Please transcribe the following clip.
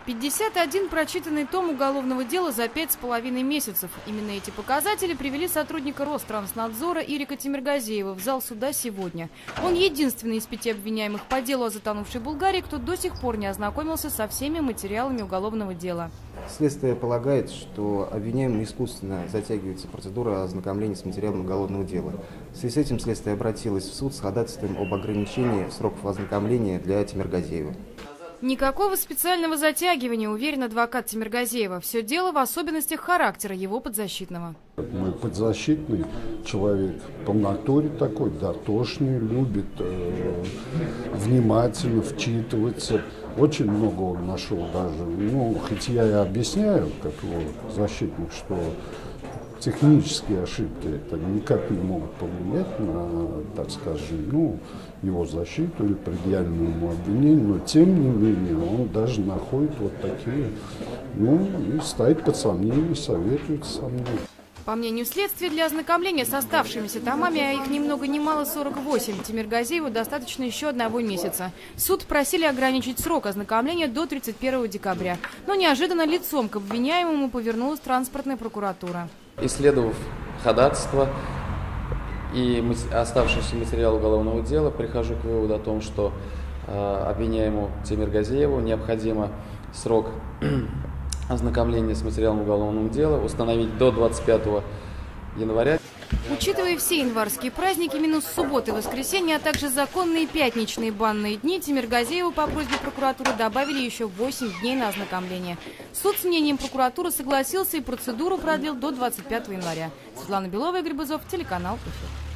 51 прочитанный том уголовного дела за 5,5 месяцев. Именно эти показатели привели сотрудника Ространснадзора Ирика Тимиргазеева в зал суда сегодня. Он единственный из 5 обвиняемых по делу о затонувшей Булгарии, кто до сих пор не ознакомился со всеми материалами уголовного дела. Следствие полагает, что обвиняемым искусственно затягивается процедура ознакомления с материалом уголовного дела. В связи с этим следствие обратилось в суд с ходатайством об ограничении сроков ознакомления для Тимиргазеева. Никакого специального затягивания, уверен адвокат Тимиргазеева. Все дело в особенностях характера его подзащитного. Мой подзащитный человек по натуре такой, дотошный, любит внимательно вчитываться. Очень много он нашел даже. Хоть я и объясняю, как его защитник, что технические ошибки это никак не могут повлиять на, так скажем, его защиту или предъявленное ему обвинение, но тем не менее он даже находит вот такие, и ставит под сомнение, советуется со мной. По мнению следствия, для ознакомления с оставшимися томами, а их ни много ни мало 48, Тимиргазееву достаточно еще 1 месяца. Суд просили ограничить срок ознакомления до 31 декабря. Но неожиданно лицом к обвиняемому повернулась транспортная прокуратура. Исследовав ходатайство и оставшийся материал уголовного дела, прихожу к выводу о том, что обвиняемому Тимиргазееву необходимо срок ознакомления с материалом уголовного дела установить до 25 января. Учитывая все январские праздники, минус субботы и воскресенье, а также законные пятничные банные дни, Тимиргазееву по просьбе прокуратуры добавили еще 8 дней на ознакомление. Суд с мнением прокуратуры согласился и процедуру продлил до 25 января. Светлана Белова, Игорь Бызов, телеканал «Эфир».